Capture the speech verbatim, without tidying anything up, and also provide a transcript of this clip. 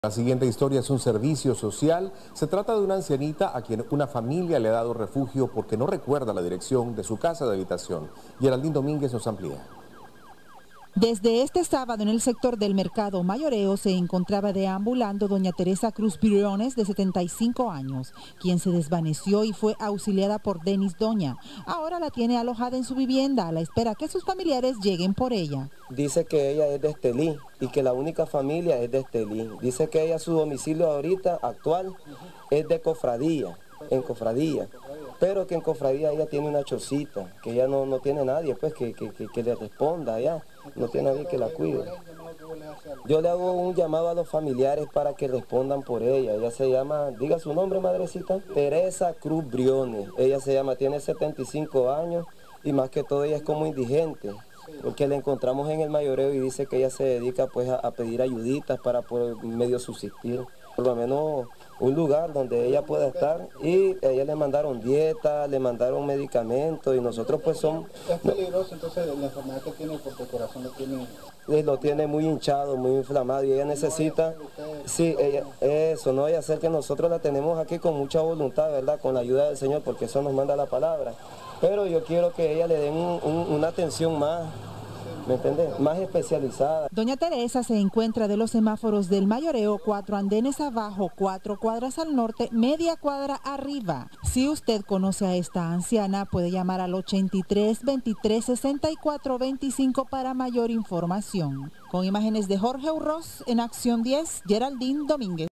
La siguiente historia es un servicio social. Se trata de una ancianita a quien una familia le ha dado refugio porque no recuerda la dirección de su casa de habitación. Geraldine Domínguez nos amplía. Desde este sábado en el sector del mercado Mayoreo se encontraba deambulando doña Teresa Cruz Briones, de setenta y cinco años, quien se desvaneció y fue auxiliada por Denis Doña. Ahora la tiene alojada en su vivienda a la espera que sus familiares lleguen por ella. Dice que ella es de Estelí y que la única familia es de Estelí. Dice que ella, su domicilio ahorita actual es de Cofradía, en Cofradía. Pero que en Cofradía ella tiene una chocita, que ella no, no tiene nadie pues que, que, que, que le responda allá, no tiene nadie que la cuide. Yo le hago un llamado a los familiares para que respondan por ella. Ella se llama, diga su nombre, madrecita, Teresa Cruz Briones. Ella se llama, tiene setenta y cinco años y más que todo ella es como indigente, porque la encontramos en el Mayoreo y dice que ella se dedica pues a, a pedir ayuditas para por medio subsistir. Por lo menos un lugar donde ella pueda estar, y a ella le mandaron dieta, le mandaron medicamentos y nosotros pues son... Es peligroso entonces la enfermedad que tiene porque el corazón lo tiene... Lo tiene muy hinchado, muy inflamado y ella necesita... Sí, ella, eso, no vaya a ser que nosotros la tenemos aquí con mucha voluntad, ¿verdad? Con la ayuda del Señor, porque eso nos manda la palabra. Pero yo quiero que ella le den un, un, una atención más, ¿me entiendes? Más especializada. Doña Teresa se encuentra de los semáforos del Mayoreo, cuatro andenes abajo, cuatro cuadras al norte, media cuadra arriba. Si usted conoce a esta anciana, puede llamar al ochenta y tres, veintitrés, sesenta y cuatro, veinticinco para mayor información. Con imágenes de Jorge Urroz, en Acción diez, Geraldine Domínguez.